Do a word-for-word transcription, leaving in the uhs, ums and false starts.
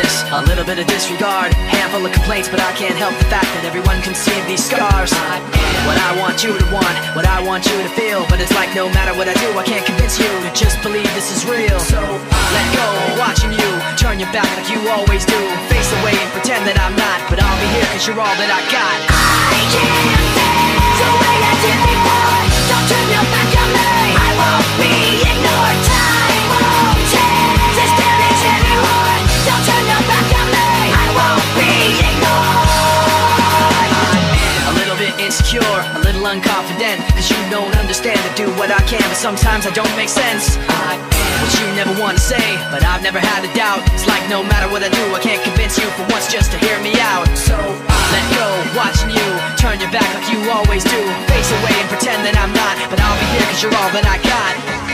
this, a little bit of disregard, handful of complaints, but I can't help the fact that everyone can see these scars. I am what I want you to want, what I want you to feel, but it's like no matter what I do, I can't convince you to just believe this is real. So let go, watching you turn your back like you always do, face away and pretend that I'm not, but I'll be here cause you're all that I got. I can't feel the way I did before. Don't turn your back on me, I won't be ignored. Time won't change this damage anymore. Don't turn your back on me, I won't be ignored. A little bit insecure, a little unconfident, cause you don't understand. I do what I can, but sometimes I don't make sense. I am what you never want to say, but I've never had a doubt. It's like no matter what I do, I can't convince you for once just to hear me out. So let go, watching you turn your back like you always do, face away and pretend that I'm not, but I'll be here cause you're all that I got.